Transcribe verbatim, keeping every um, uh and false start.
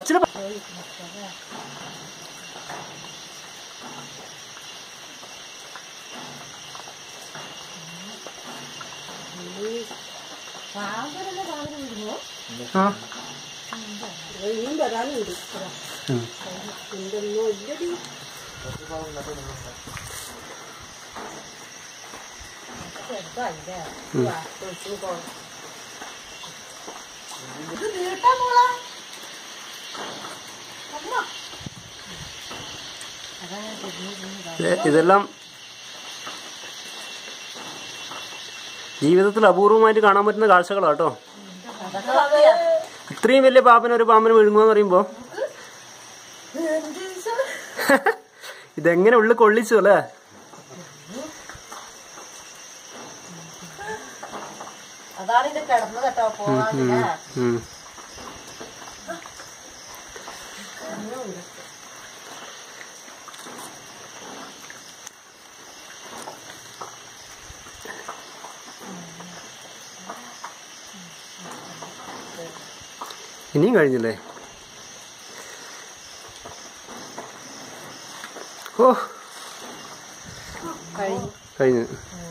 പറച്ചില് ഇതെല്ലാം ജീവിതത്തിൽ അപൂർവമായിട്ട് കാണാൻ പറ്റുന്ന കാഴ്ചകളാണ് കേട്ടോ. ഇത്രയും വലിയ പാമ്പന് ഒരു പാമ്പന് വിഴുങ്ങുമെന്ന് പറയുമ്പോ ഇതെങ്ങനെ ഉള്ളിൽ കൊള്ളിച്ചു അല്ലേ? ഇനിയും കഴിഞ്ഞില്ലേ? ഓ കഴിഞ്ഞു.